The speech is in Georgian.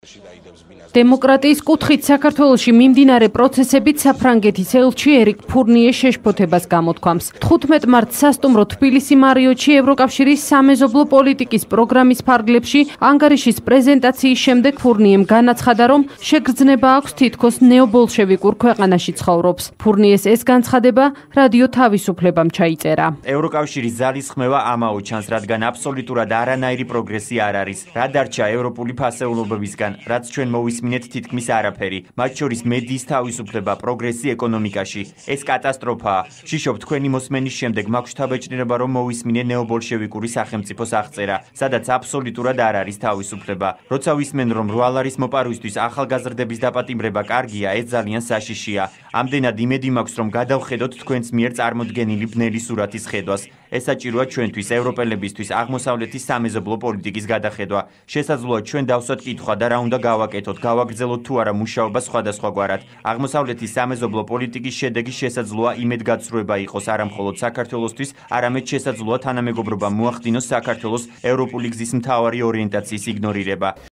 დემოკრატიის კუთხით საქართველოში მიმდინარე პროცესებით საფრანგეთის ელჩი ერიკ ფურნიე შეშფოთებას გამოთქვამს. 15 მარტს სასტუმრო თბილისი მარიოტში ევროკავშირის სამეზობლო პოლიტიკის პროგრამის ფარგლებში ანგარიშის პრეზენტაციის შემდეგ ფურნიემ განაცხადა, რომ შეგრძნება აქვს თითქოს ნეობოლშევიკურ ქვეყანაში ცხოვრობს. ფურნიეს ეს განცხადება რადიო თავისუფლებამ ჩაიწერა. ევროკავშირის ზალის ხმევა ამაო ჩანს, რადგან აბსოლუტურად არანაირი პროგრესი არ არის. რა დარჩა ევროპული ფასეულობებისგან, რაც ჩვენ მოვისმინეთ თითქმის არაფერი. მათ შორის მედიის თავისუფლება, პროგრესი ეკონომიკაში. ეს კატასტროფაა. ვშიშობ თქვენი მოსმენის შემდეგ მაქვს თავეჭირება, რომ მოვისმინე ნეობოლშევიკური სახელმწიფოს აღწერა, სადაც აბსოლუტურად არ არის თავისუფლება. როცა ვისმენ, რომ რვალარის მოპარვისთვის ახალგაზრდების დაპატიმრება კარგია, ეს ძალიან საშიშია. ამდენად იმედი მაქვს, რომ გადავხედოთ თქვენს მიერ წარმოდგენილი ბნელი სურათის ხედვას. ეს საჭიროა ჩვენთვის, ევროპელებისთვის, აღმოსავლეთის სამეზობლო პოლიტიკის გადახედვა. შესაძლოა ჩვენ დავსვათ კითხვა და რა უნდა გავაკეთოთ, გავაგრძელოთ თუ არა მუშაობა სხვადასხვაგვარად. აღმოსავლეთის სამეზობლო პოლიტიკის შედეგი შესაძლოა იმედგაცრუება იყოს არა მხოლოდ საქართველოსთვის, არამედ შესაძლოა თანამეგობრობა მოახდინოს საქართველოს ევროპული გზის მთავარი ორიენტაციის იგნორირება.